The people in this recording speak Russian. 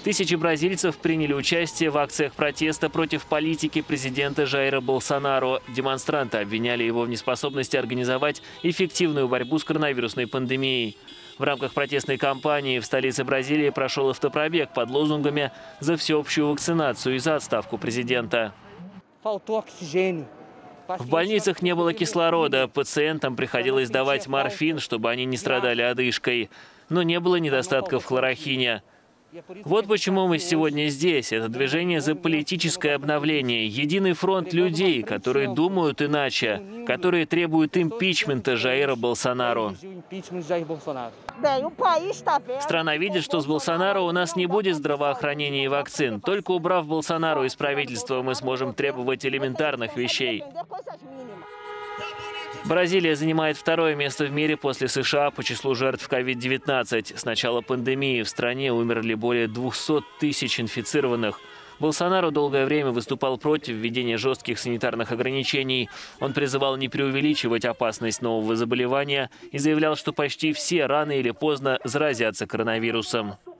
Тысячи бразильцев приняли участие в акциях протеста против политики президента Жаира Болсонару. Демонстранты обвиняли его в неспособности организовать эффективную борьбу с коронавирусной пандемией. В рамках протестной кампании в столице Бразилии прошел автопробег под лозунгами «За всеобщую вакцинацию» и «За отставку президента». В больницах не было кислорода, пациентам приходилось давать морфин, чтобы они не страдали одышкой. Но не было недостатка в хлорохине. Вот почему мы сегодня здесь. Это движение за политическое обновление. Единый фронт людей, которые думают иначе, которые требуют импичмента Жаира Болсонару. Страна видит, что с Болсонару у нас не будет здравоохранения и вакцин. Только убрав Болсонару из правительства, мы сможем требовать элементарных вещей. Бразилия занимает второе место в мире после США по числу жертв COVID-19. С начала пандемии в стране умерли более 200 тысяч инфицированных. Болсонару долгое время выступал против введения жестких санитарных ограничений. Он призывал не преувеличивать опасность нового заболевания и заявлял, что почти все рано или поздно заразятся коронавирусом.